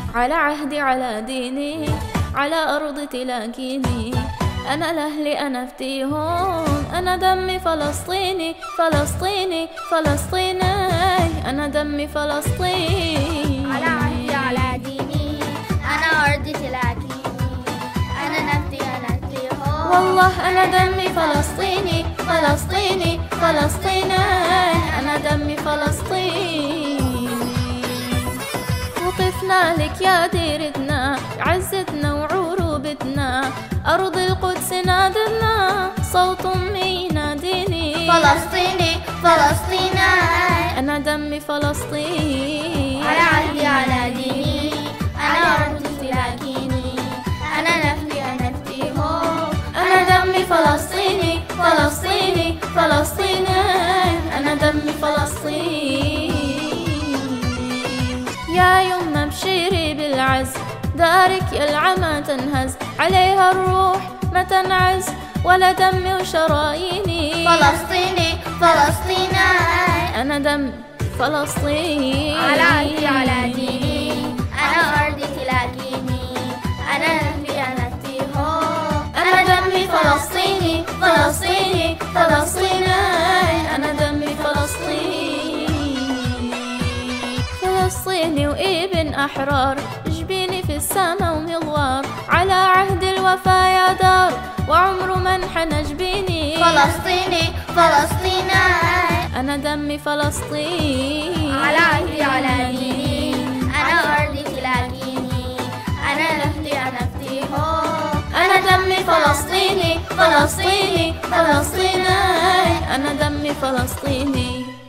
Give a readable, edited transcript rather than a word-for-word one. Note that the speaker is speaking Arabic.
على عهدي على ديني على أرض تلاقيني، أنا لأهلي أنا أفديهم، أنا دمي فلسطيني فلسطيني فلسطيني، أنا دمي فلسطيني. على عهدي على ديني أنا أرض تلاقيني، أنا نفدي أنا أفديهم، والله أنا دمي فلسطيني فلسطيني فلسطيني، أنا دمي فلسطيني. وقفنا لك يا ديرتنا عزتنا وعروبتنا، أرض القدس نادنا صوت أمي يناديني، فلسطيني فلسطيني، أنا دمي فلسطيني. على عهدي على ديني أنا أرض تلاقيني، أنا نفدي أنا أفديهم، أنا دمي فلسطيني فلسطيني فلسطيني، أنا دمي فلسطيني. يا يما بشيري بالعز، دارك يا العمى تنهز، عليها الروح ما تنعز ولا دمي وشراييني، فلسطيني فلسطيني، أنا دمي فلسطيني. على عهدي على ديني أنا أرض تلاقيني، أنا نفدي أنا أفديهم، أنا دمي فلسطيني فلسطيني فلسطيني، أنا دمي فلسطيني. فلسطيني وابن أحرار، جبيني في السما ومغوار، على عهد الوفا يا دار وعمره ما انحنى جبيني، فلسطيني فلسطيني، أنا دمي فلسطيني. على عهدي على ديني أنا أرض تلاقيني، أنا نفدي أنا أفديهم، أنا دمي فلسطيني فلسطيني فلسطيني، أنا دمي فلسطيني.